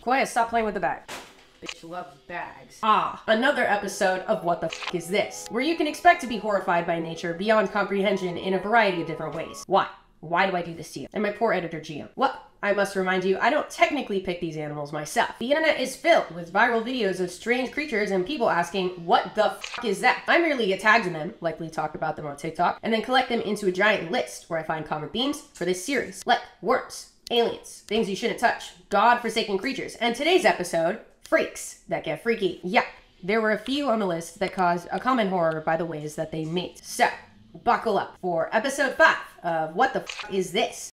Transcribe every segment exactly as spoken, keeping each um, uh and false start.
Quiet, stop playing with the bag. Bitch loves bags. Ah, another episode of What the F is This? Where you can expect to be horrified by nature beyond comprehension in a variety of different ways. Why? Why do I do this to you? And my poor editor, Gian. What? I must remind you, I don't technically pick these animals myself. The internet is filled with viral videos of strange creatures and people asking, what the f is that? I merely get tagged in them, likely talk about them on TikTok, and then collect them into a giant list where I find common themes for this series, like worms, aliens, things you shouldn't touch, God-forsaken creatures, and today's episode, freaks that get freaky. Yeah, there were a few on the list that caused a common horror by the ways that they mate. So, buckle up for episode five of What the F is This?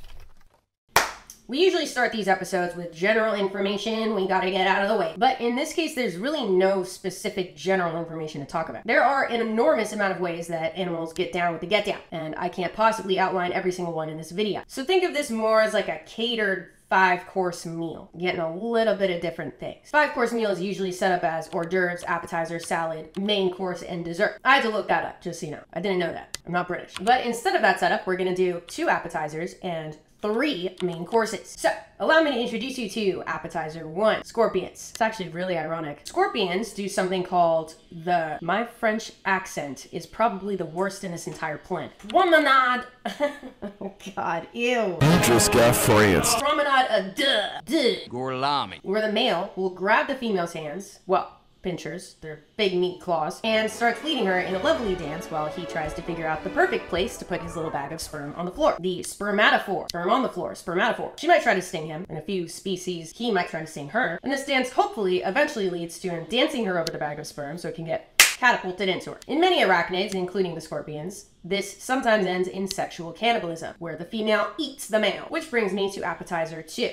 We usually start these episodes with general information we gotta get out of the way. But in this case, there's really no specific general information to talk about. There are an enormous amount of ways that animals get down with the get down, and I can't possibly outline every single one in this video. So think of this more as like a catered five-course meal, getting a little bit of different things. Five-course meal is usually set up as hors d'oeuvres, appetizer, salad, main course, and dessert. I had to look that up, just so you know. I didn't know that. I'm not British. But instead of that setup, we're gonna do two appetizers and three main courses. So, allow me to introduce you to appetizer one, scorpions. It's actually really ironic. Scorpions do something called the, my French accent is probably the worst in this entire plant. Promenade. Oh God, ew. You just got France. Promenade a duh, duh. Gorlami. Where the male will grab the female's hands, well, pinchers, their big meat claws, and starts leading her in a lovely dance while he tries to figure out the perfect place to put his little bag of sperm on the floor. The spermatophore. Sperm on the floor. Spermatophore. She might try to sting him. In a few species, he might try to sting her. And this dance hopefully eventually leads to him dancing her over the bag of sperm so it can get catapulted into her. In many arachnids, including the scorpions, this sometimes ends in sexual cannibalism, where the female eats the male. Which brings me to appetizer two.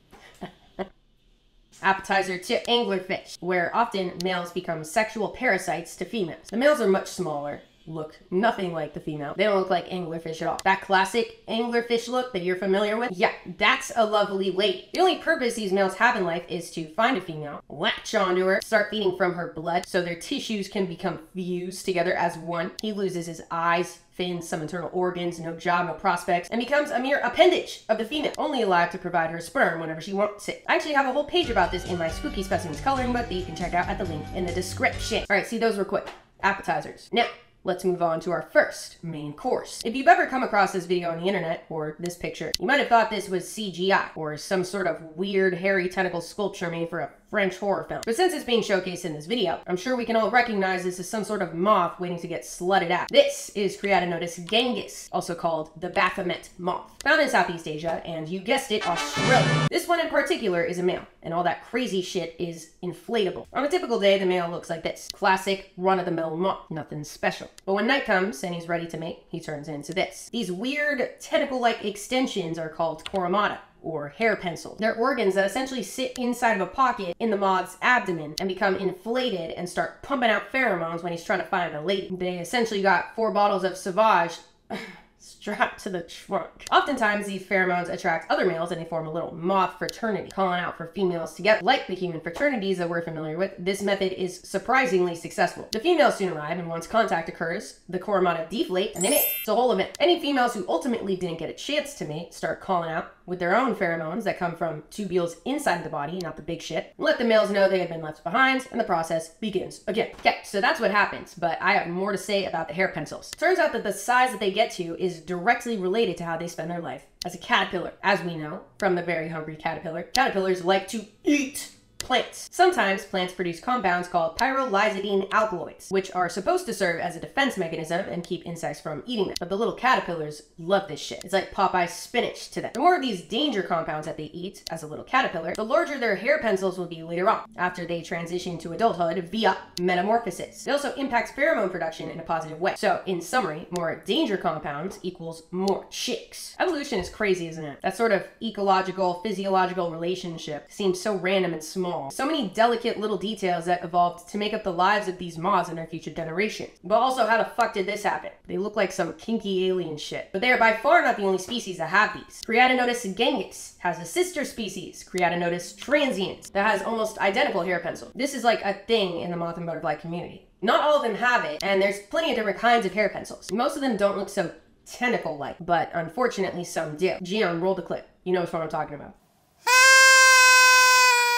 Appetizer two, anglerfish, where often males become sexual parasites to females. The males are much smaller, look nothing like the female. They don't look like anglerfish at all. That classic anglerfish look that you're familiar with, yeah, that's a lovely lady. The only purpose these males have in life is to find a female, latch onto her, start feeding from her blood so their tissues can become fused together as one. He loses his eyes, fins, some internal organs, no job, no prospects, and becomes a mere appendage of the female, only alive to provide her sperm whenever she wants it. I actually have a whole page about this in my Spooky Specimens coloring book that you can check out at the link in the description. All right, see, those were quick. Appetizers. Now, let's move on to our first main course. If you've ever come across this video on the internet, or this picture, you might have thought this was C G I, or some sort of weird hairy tentacle sculpture made for a French horror film. But since it's being showcased in this video, I'm sure we can all recognize this as some sort of moth waiting to get slutted out. This is Creatinotus gangus, also called the Baphomet moth. Found in Southeast Asia, and you guessed it, Australia. This one in particular is a male, and all that crazy shit is inflatable. On a typical day, the male looks like this. Classic, run-of-the-mill moth. Nothing special. But when night comes and he's ready to mate, he turns into this. These weird tentacle-like extensions are called coromata, or hair pencil. They're organs that essentially sit inside of a pocket in the moth's abdomen and become inflated and start pumping out pheromones when he's trying to find a lady. They essentially got four bottles of Sauvage strapped to the trunk. Oftentimes, these pheromones attract other males and they form a little moth fraternity, calling out for females together. Like the human fraternities that we're familiar with, this method is surprisingly successful. The females soon arrive, and once contact occurs, the coromata deflate and they mate. It's a whole event. Any females who ultimately didn't get a chance to mate start calling out with their own pheromones that come from tubules inside the body, not the big shit. Let the males know they have been left behind, and the process begins again. Okay, so that's what happens, but I have more to say about the hair pencils. Turns out that the size that they get to is directly related to how they spend their life as a caterpillar. As we know from the very hungry caterpillar, caterpillars like to eat plants. Sometimes plants produce compounds called pyrrolizidine alkaloids, which are supposed to serve as a defense mechanism and keep insects from eating them. But the little caterpillars love this shit. It's like Popeye's spinach to them. The more of these danger compounds that they eat as a little caterpillar, the larger their hair pencils will be later on, after they transition to adulthood via metamorphosis. It also impacts pheromone production in a positive way. So, in summary, more danger compounds equals more chicks. Evolution is crazy, isn't it? That sort of ecological, physiological relationship seems so random and small. So many delicate little details that evolved to make up the lives of these moths and their future generations. But also, how the fuck did this happen? They look like some kinky alien shit. But they are by far not the only species that have these. Creatinotus gangus has a sister species, Creatinotus transiens, that has almost identical hair pencil. This is like a thing in the moth and butterfly community. Not all of them have it, and there's plenty of different kinds of hair pencils. Most of them don't look so tentacle-like, but unfortunately some do. Gian, roll the clip. You know what I'm talking about.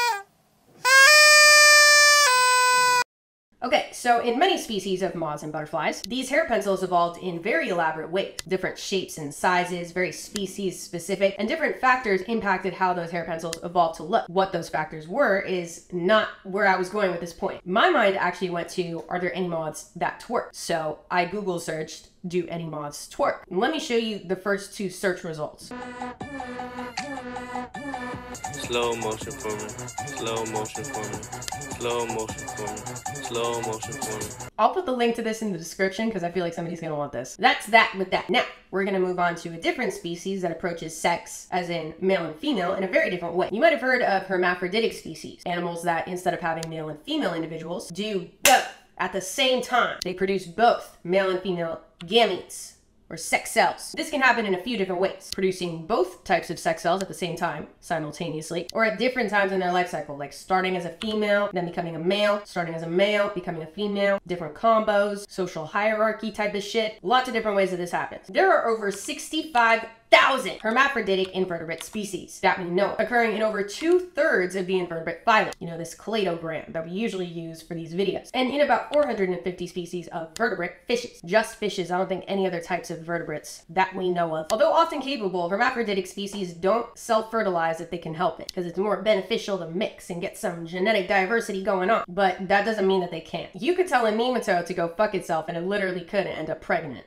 Okay, so in many species of moths and butterflies, these hair pencils evolved in very elaborate ways. Different shapes and sizes, very species specific, and different factors impacted how those hair pencils evolved to look. What those factors were is not where I was going with this point. My mind actually went to, are there any moths that twerk? So I Google searched, do any moths twerk? And let me show you the first two search results. Slow motion for me, slow motion for me, slow motion for me, slow motion for me. I'll put the link to this in the description because I feel like somebody's gonna want this. That's that with that. Now, we're gonna move on to a different species that approaches sex, as in male and female, in a very different way. You might have heard of hermaphroditic species, animals that instead of having male and female individuals, do both at the same time. They produce both male and female gametes, or sex cells. This can happen in a few different ways, producing both types of sex cells at the same time, simultaneously, or at different times in their life cycle, like starting as a female, then becoming a male, starting as a male, becoming a female, different combos, social hierarchy type of shit. Lots of different ways that this happens. There are over sixty-five thousand hermaphroditic invertebrate species that we know, occurring in over two-thirds of the invertebrate phylum, you know, this cladogram that we usually use for these videos, and in about four hundred fifty species of vertebrate fishes. Just fishes, I don't think any other types of vertebrates that we know of. Although often capable, hermaphroditic species don't self-fertilize if they can help it, because it's more beneficial to mix and get some genetic diversity going on, but that doesn't mean that they can't. You could tell a nematode to go fuck itself and it literally couldn't end up pregnant.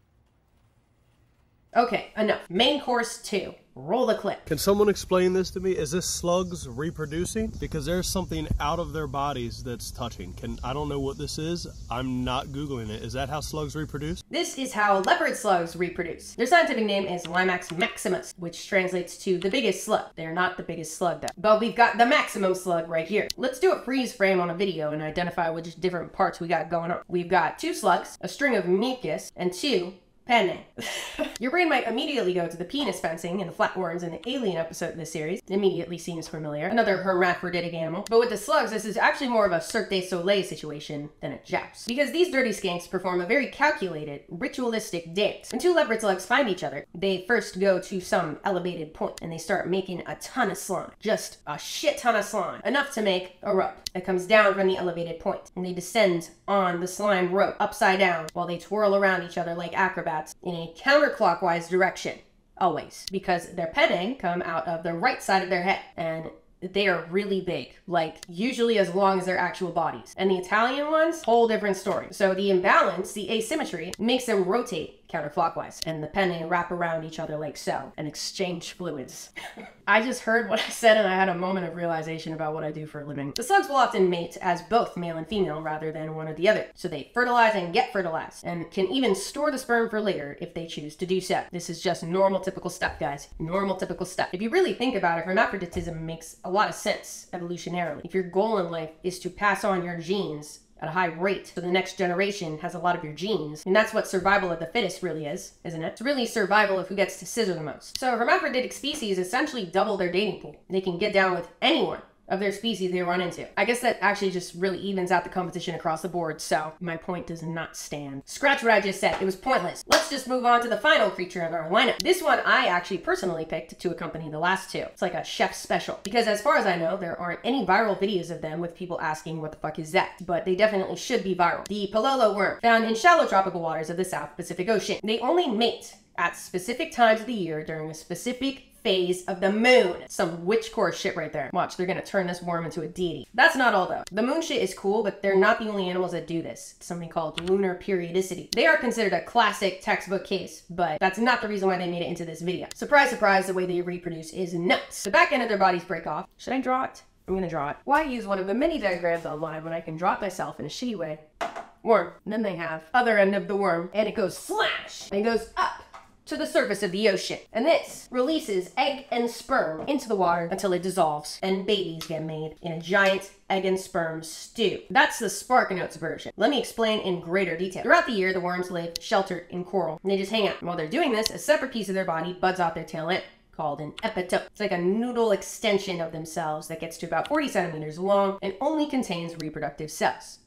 Okay, enough. Main course two. Roll the clip. Can someone explain this to me? Is this slugs reproducing? Because there's something out of their bodies that's touching. Can I don't know what this is. I'm not Googling it. Is that how slugs reproduce? This is how leopard slugs reproduce. Their scientific name is Limax maximus, which translates to the biggest slug. They're not the biggest slug though. But we've got the maximum slug right here. Let's do a freeze frame on a video and identify which different parts we got going on. We've got two slugs, a string of mucus, and two penne. Your brain might immediately go to the penis fencing and the flatworms in the alien episode in this series. Immediately seems familiar. Another hermaphroditic animal. But with the slugs, this is actually more of a Cirque du Soleil situation than a joust. Because these dirty skanks perform a very calculated, ritualistic dance. When two leopard slugs find each other, they first go to some elevated point and they start making a ton of slime. Just a shit ton of slime. Enough to make a rope that comes down from the elevated point. And they descend on the slime rope upside down while they twirl around each other like acrobats in a counterclockwise direction, always, because their penne come out of the right side of their head, and they are really big, like usually as long as their actual bodies. And the Italian ones, whole different story. So the imbalance, the asymmetry, makes them rotate counterclockwise, and the penne wrap around each other like so, and exchange fluids. I just heard what I said and I had a moment of realization about what I do for a living. The slugs will often mate as both male and female rather than one or the other. So they fertilize and get fertilized, and can even store the sperm for later if they choose to do so. This is just normal typical stuff, guys. Normal typical stuff. If you really think about it, hermaphroditism makes a lot of sense evolutionarily. If your goal in life is to pass on your genes at a high rate, so the next generation has a lot of your genes. And that's what survival of the fittest really is, isn't it? It's really survival of who gets to scissor the most. So hermaphroditic species essentially double their dating pool. They can get down with anyone of their species they run into. I guess that actually just really evens out the competition across the board, so my point does not stand. Scratch what I just said, it was pointless. Let's just move on to the final creature of our lineup. This one I actually personally picked to accompany the last two. It's like a chef special, because as far as I know, there aren't any viral videos of them with people asking what the fuck is that, but they definitely should be viral. The Pololo worm, found in shallow tropical waters of the South Pacific Ocean. They only mate at specific times of the year during a specific phase of the moon. Some witchcore shit right there. Watch, they're gonna turn this worm into a deity. That's not all though. The moon shit is cool, but they're not the only animals that do this. It's something called lunar periodicity. They are considered a classic textbook case, but that's not the reason why they made it into this video. Surprise, surprise, the way they reproduce is nuts. The back end of their bodies break off. Should I draw it? I'm gonna draw it. Why use one of the many diagrams online when I can draw it myself in a shitty way? Worm. And then they have other end of the worm, and it goes slash, and it goes up to the surface of the ocean. And this releases egg and sperm into the water until it dissolves and babies get made in a giant egg and sperm stew. That's the SparkNotes version. Let me explain in greater detail. Throughout the year, the worms live sheltered in coral, and they just hang out. And while they're doing this, a separate piece of their body buds off their tail end, called an epitope. It's like a noodle extension of themselves that gets to about forty centimeters long and only contains reproductive cells, egg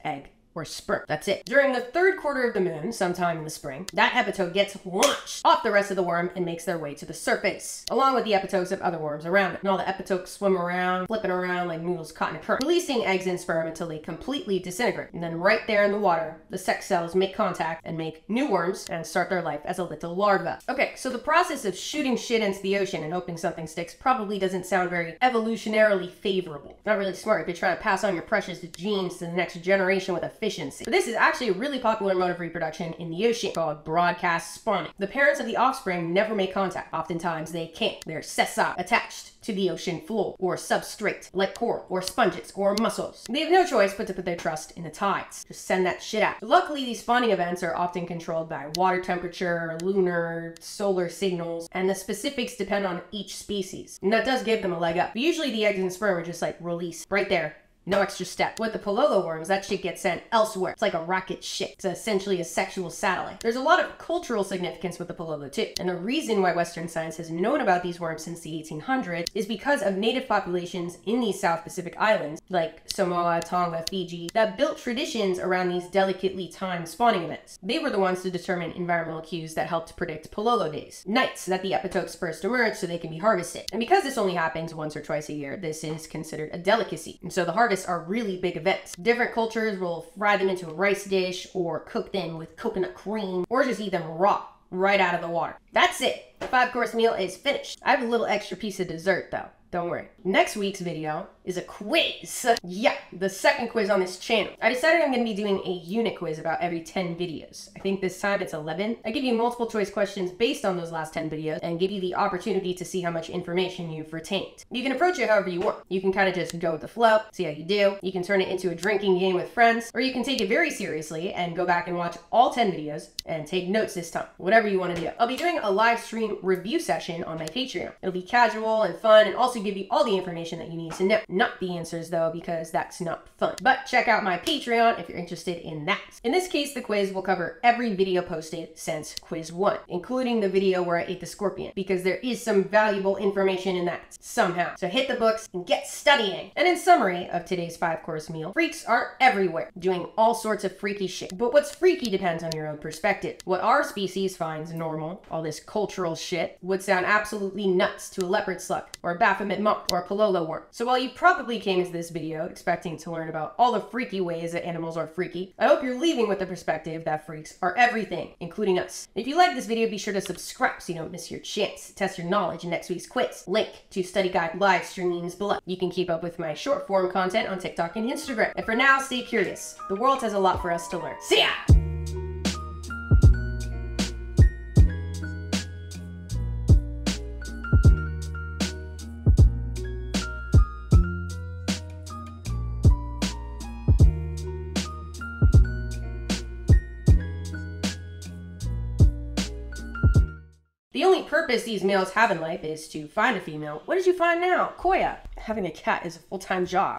or sperm. That's it. During the third quarter of the moon, sometime in the spring, that epitope gets launched off the rest of the worm and makes their way to the surface, along with the epitopes of other worms around it. And all the epitopes swim around, flipping around like noodles caught in a current, releasing eggs and sperm until they completely disintegrate. And then right there in the water, the sex cells make contact and make new worms and start their life as a little larva. Okay, so the process of shooting shit into the ocean and hoping something sticks probably doesn't sound very evolutionarily favorable. Not really smart if you're trying to pass on your precious genes to the next generation with efficiency. But this is actually a really popular mode of reproduction in the ocean called broadcast spawning. The parents of the offspring never make contact. Oftentimes they can't. They're sessile, attached to the ocean floor or substrate like coral or sponges or mussels. They have no choice but to put their trust in the tides. Just send that shit out. Luckily, these spawning events are often controlled by water temperature, lunar, solar signals, and the specifics depend on each species. And that does give them a leg up. But usually the eggs and sperm are just like released right there. No extra step. With the Pololo worms, that shit gets sent elsewhere. It's like a rocket ship. It's essentially a sexual satellite. There's a lot of cultural significance with the Pololo too. And the reason why Western science has known about these worms since the eighteen hundreds is because of native populations in these South Pacific islands, like Samoa, Tonga, Fiji, that built traditions around these delicately timed spawning events. They were the ones to determine environmental cues that helped predict Pololo days, nights that the epitopes first emerge so they can be harvested. And because this only happens once or twice a year, this is considered a delicacy. And so the harvest are really big events. Different cultures will fry them into a rice dish or cook them with coconut cream or just eat them raw right out of the water. That's it. The five course meal is finished. I have a little extra piece of dessert though. Don't worry. Next week's video is a quiz. Yeah, the second quiz on this channel. I decided I'm going to be doing a unit quiz about every ten videos. I think this time it's eleven. I give you multiple choice questions based on those last ten videos and give you the opportunity to see how much information you've retained. You can approach it however you want. You can kind of just go with the flow, see how you do. You can turn it into a drinking game with friends, or you can take it very seriously and go back and watch all ten videos and take notes this time. Whatever you want to do. I'll be doing a live stream review session on my Patreon. It'll be casual and fun and also give you all the information that you need to know. Not the answers though, because that's not fun. But check out my Patreon if you're interested in that. In this case, the quiz will cover every video posted since quiz one, including the video where I ate the scorpion, because there is some valuable information in that somehow. So hit the books and get studying. And in summary of today's five course meal, freaks are everywhere, doing all sorts of freaky shit. But what's freaky depends on your own perspective. What our species finds normal, all this cultural shit, would sound absolutely nuts to a leopard slug or a Baphomet moth or a Pololo worm. So while you probably came to this video expecting to learn about all the freaky ways that animals are freaky, I hope you're leaving with the perspective that freaks are everything, including us. If you like this video, be sure to subscribe so you don't miss your chance to test your knowledge in next week's quiz. Link to study guide live streams below. You can keep up with my short form content on TikTok and Instagram. And for now, stay curious. The world has a lot for us to learn. See ya! The only purpose these males have in life is to find a female. What did you find now? Koya. Having a cat is a full-time job.